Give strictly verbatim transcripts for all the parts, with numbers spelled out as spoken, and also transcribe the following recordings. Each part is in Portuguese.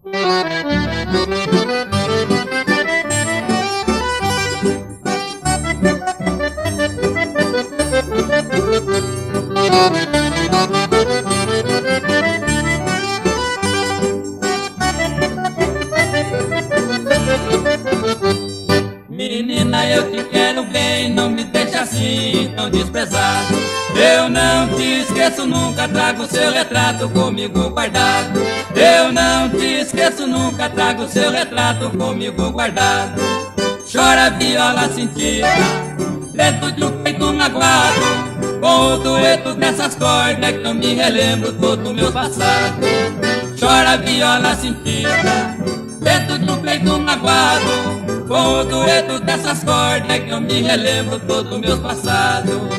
Menina, eu te quero bem, não me deixa assim tão desprezado. Eu não te esqueço nunca, trago seu retrato comigo guardado. Eu não te esqueço nunca, trago seu retrato comigo guardado. Chora viola sentida, dentro de um peito magoado, com o dueto dessas cordas que eu me relembro todo o meu passado. Chora viola sentida, dentro de um peito magoado, com o dueto dessas cordas que eu me relembro todo o meu passado.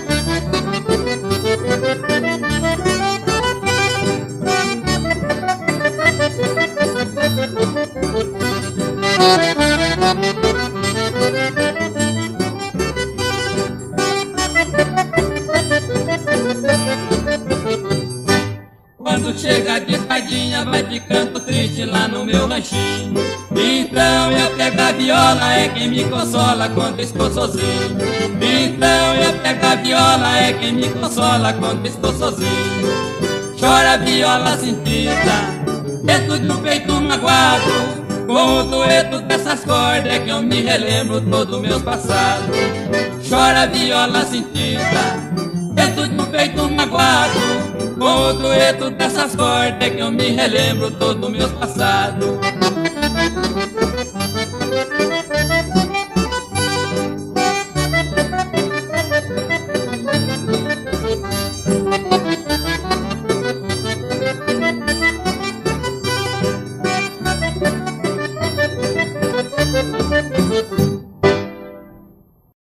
Quando chega de tardinha vai ficando triste lá no meu lanchinho. Então eu pego a viola, é quem me consola quando estou sozinho. Então eu pego a viola, é quem me consola quando estou sozinho. Chora viola sentida, dentro de um peito magoado, com o dueto dessas cordas que eu me relembro todo o meu passado. Chora viola sentida, dentro de um peito magoado, com o dueto dessas cordas que eu me relembro todo o meu passado.